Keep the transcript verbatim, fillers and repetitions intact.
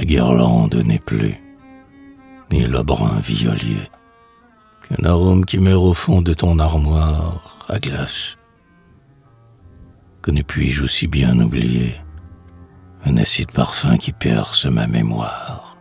La guirlande n'est plus, ni le brun violier, qu'un arôme qui meurt au fond de ton armoire à glace. Que ne puis-je aussi bien oublier un acide parfum qui perce ma mémoire?